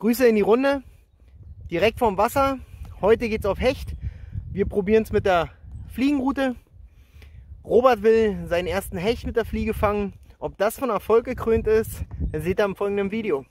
Grüße in die Runde, direkt vom Wasser. Heute geht es auf Hecht. Wir probieren es mit der Fliegenroute. Robert will seinen ersten Hecht mit der Fliege fangen. Ob das von Erfolg gekrönt ist, seht ihr im folgenden Video.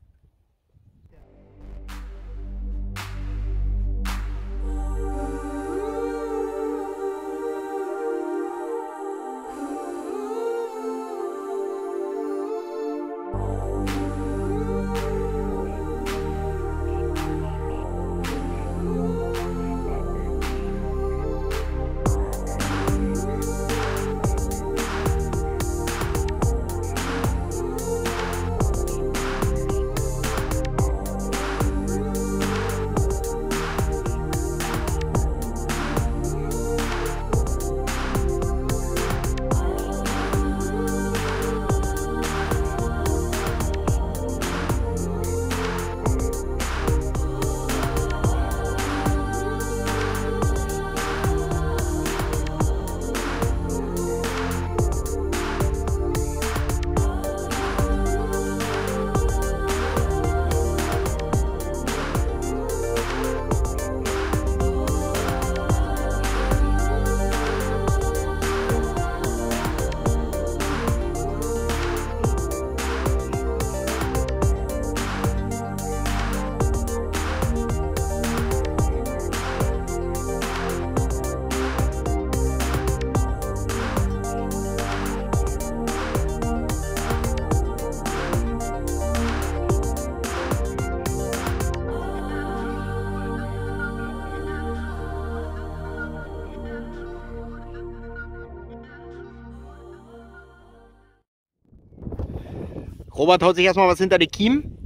Robert haut sich erstmal was hinter die Kiemen.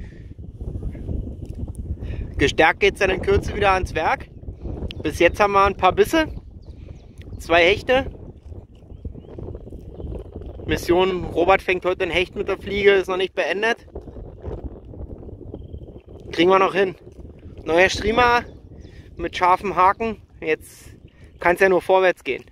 Gestärkt geht es dann in Kürze wieder ans Werk. Bis jetzt haben wir ein paar Bisse, 2 Hechte. Mission Robert fängt heute ein Hecht mit der Fliege, ist noch nicht beendet. Kriegen wir noch hin. Neuer Streamer mit scharfem Haken. Jetzt kann es ja nur vorwärts gehen.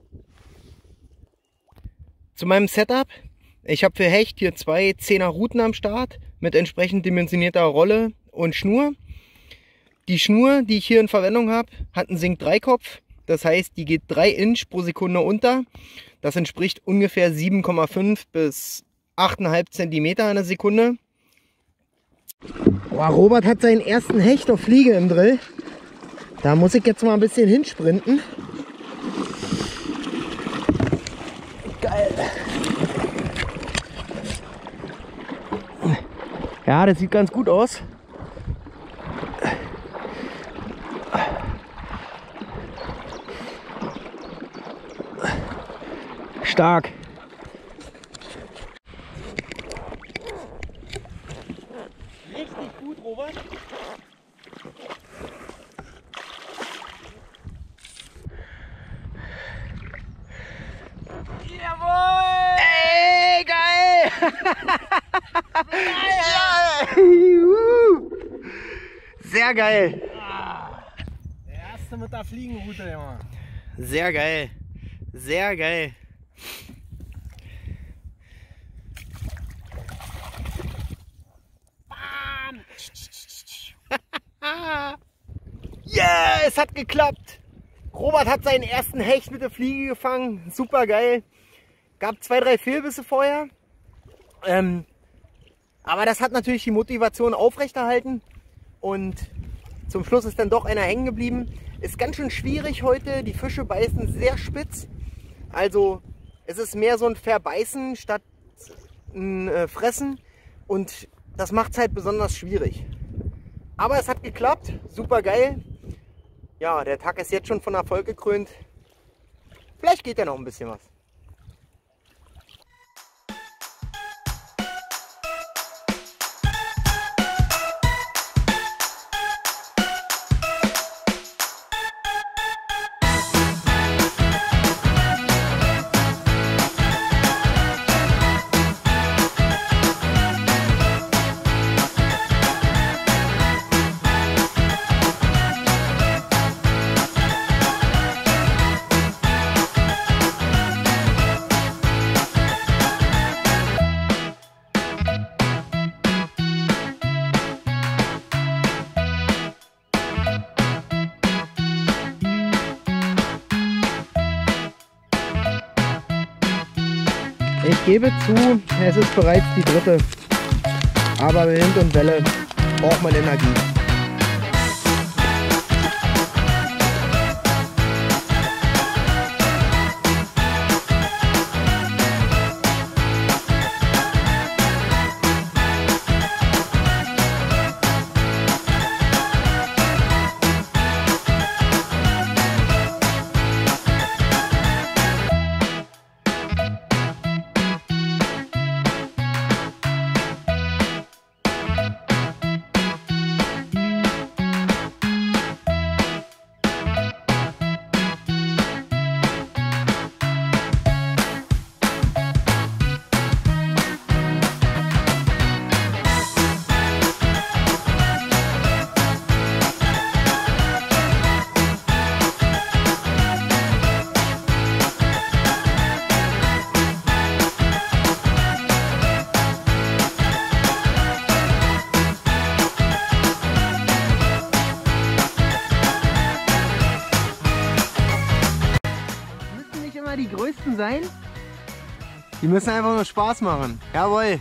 Zu meinem Setup. Ich habe für Hecht hier 2 10er Ruten am Start mit entsprechend dimensionierter Rolle und Schnur. Die Schnur, die ich hier in Verwendung habe, hat einen Sync 3 Kopf. Das heißt, die geht 3 Inch pro Sekunde unter. Das entspricht ungefähr 7,5 bis 8,5 cm in der Sekunde. Boah, Robert hat seinen ersten Hecht auf Fliege im Drill. Da muss ich jetzt mal ein bisschen hinsprinten. Geil. Ja, das sieht ganz gut aus. Stark. Richtig gut, Robert. Jawohl! Ey, geil! Sehr geil. Der erste mit der Fliegenroute, Junge. Sehr geil. Sehr geil. Bam! Yeah, es hat geklappt. Robert hat seinen ersten Hecht mit der Fliege gefangen. Super geil. Gab 2, 3 Fehlbisse vorher. Aber das hat natürlich die Motivation aufrechterhalten. Und zum Schluss ist dann doch einer hängen geblieben. Ist ganz schön schwierig heute. Die Fische beißen sehr spitz. Also es ist mehr so ein Verbeißen statt ein Fressen. Und das macht es halt besonders schwierig. Aber es hat geklappt. Super geil. Ja, der Tag ist jetzt schon von Erfolg gekrönt. Vielleicht geht ja noch ein bisschen was. Ich gebe zu, es ist bereits die dritte. Aber mit Wind und Welle braucht man Energie. Die größten sein. Die müssen einfach nur Spaß machen. Jawohl.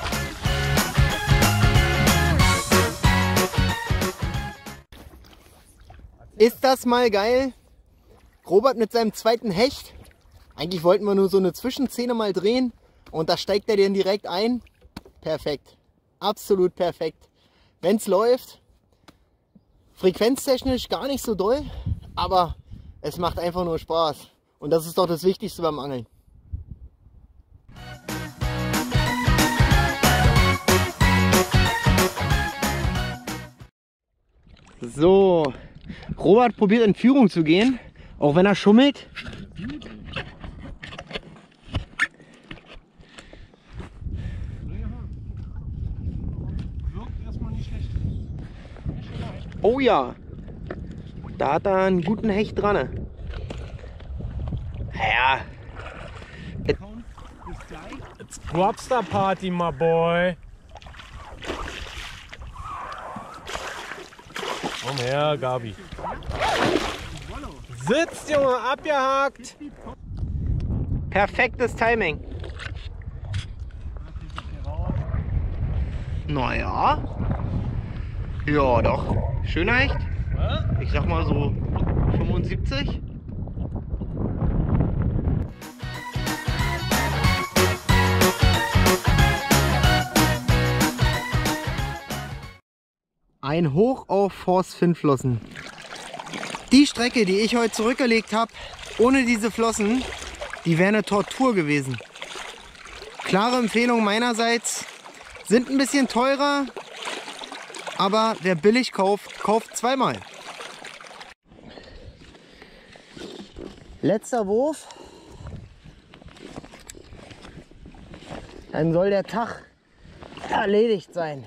Ist das mal geil? Robert mit seinem zweiten Hecht. Eigentlich wollten wir nur so eine Zwischenszene mal drehen und da steigt er den direkt ein. Perfekt. Absolut perfekt. Wenn es läuft, frequenztechnisch gar nicht so doll, aber es macht einfach nur Spaß. Und das ist doch das Wichtigste beim Angeln. So, Robert probiert in Führung zu gehen, auch wenn er schummelt. Oh ja, da hat er einen guten Hecht dran. Ja. It's Grobster Party, my boy. Komm her, Gabi. Sitzt, Junge, abgehakt. Perfektes Timing. Naja. Ja, doch. Schöner Hecht. Ich sag mal so 75. Ein Hoch auf Force Finnflossen. Die Strecke, die ich heute zurückgelegt habe, ohne diese Flossen, die wäre eine Tortur gewesen. Klare Empfehlung meinerseits. Sind ein bisschen teurer, aber wer billig kauft, kauft zweimal. Letzter Wurf. Dann soll der Tag erledigt sein.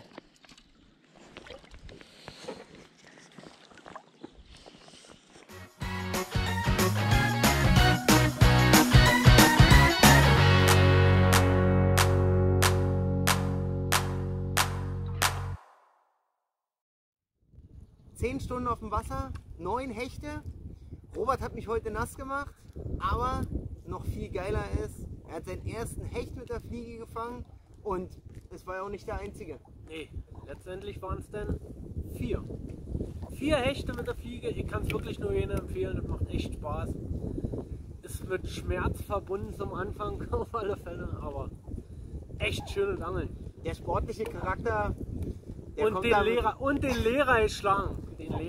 Zehn Stunden auf dem Wasser, 9 Hechte. Robert hat mich heute nass gemacht, aber noch viel geiler ist, er hat seinen ersten Hecht mit der Fliege gefangen und es war ja auch nicht der einzige. Nee, letztendlich waren es dann 4. 4 Hechte mit der Fliege, ich kann es wirklich nur jedem empfehlen, das macht echt Spaß. Ist mit Schmerz verbunden zum Anfang auf alle Fälle, aber echt schönes Angeln. Der sportliche Charakter, der und den Lehrer geschlagen.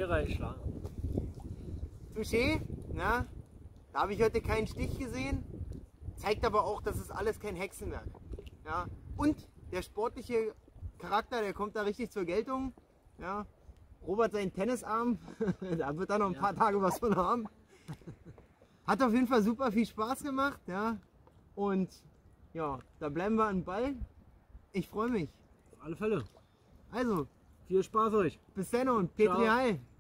Touché, na, da habe ich heute keinen Stich gesehen, zeigt aber auch, dass es alles kein Hexenwerk. Ja. Und der sportliche Charakter, der kommt da richtig zur Geltung. Ja. Robert seinen Tennisarm, da wird er noch ein paar Tage was von haben. Hat auf jeden Fall super viel Spaß gemacht. Ja. Und ja, da bleiben wir am Ball. Ich freue mich. Auf alle Fälle. Also, viel Spaß euch. bis dann und Petri Heil.